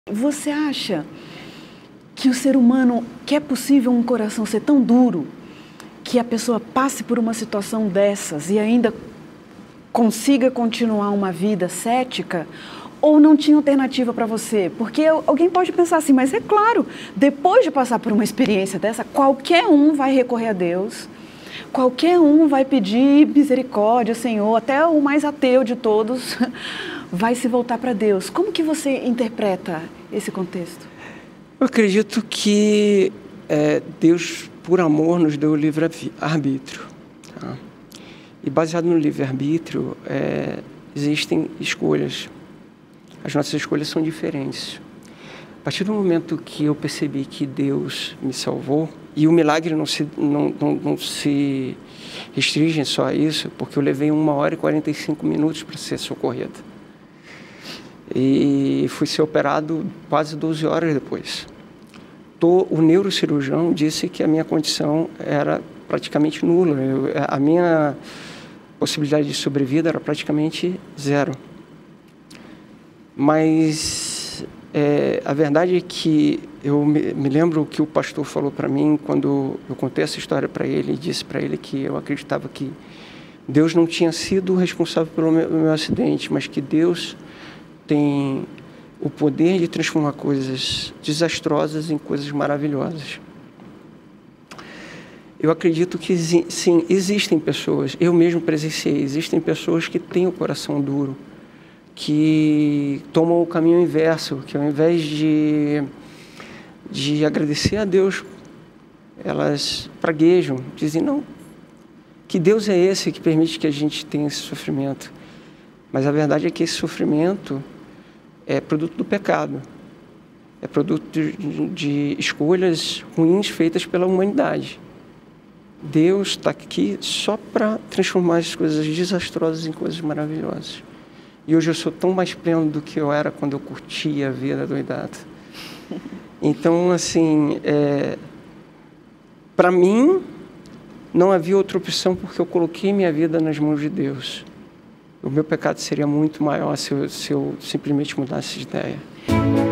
Você acha que o ser humano, que é possível um coração ser tão duro, que a pessoa passe por uma situação dessas e ainda consiga continuar uma vida cética? Ou não tinha alternativa para você? Porque alguém pode pensar assim, mas é claro, depois de passar por uma experiência dessa, qualquer um vai recorrer a Deus, qualquer um vai pedir misericórdia, Senhor, até o mais ateu de todos vai se voltar para Deus. Como que você interpreta esse contexto? Eu acredito que Deus, por amor, nos deu o livre-arbítrio. Tá? E baseado no livre-arbítrio, existem escolhas. As nossas escolhas são diferentes. A partir do momento que eu percebi que Deus me salvou, e o milagre não se restringe só a isso, porque eu levei 1h e 45 minutos para ser socorrido. E fui ser operado quase 12 horas depois. O neurocirurgião disse que a minha condição era praticamente nula. A minha possibilidade de sobrevida era praticamente zero. Mas a verdade é que eu me lembro que o pastor falou para mim quando eu contei essa história para ele e disse para ele que eu acreditava que Deus não tinha sido responsável pelo meu acidente, mas que Deus tem o poder de transformar coisas desastrosas em coisas maravilhosas. Eu acredito que sim, existem pessoas, eu mesmo presenciei, existem pessoas que têm o coração duro, que tomam o caminho inverso, que ao invés de agradecer a Deus, elas praguejam, dizem, não, que Deus é esse que permite que a gente tenha esse sofrimento. Mas a verdade é que esse sofrimento é produto do pecado, é produto de escolhas ruins feitas pela humanidade. Deus está aqui só para transformar as coisas desastrosas em coisas maravilhosas. E hoje eu sou tão mais pleno do que eu era quando eu curtia a vida doidada. Então, assim, para mim, não havia outra opção porque eu coloquei minha vida nas mãos de Deus. O meu pecado seria muito maior se eu simplesmente mudasse de ideia.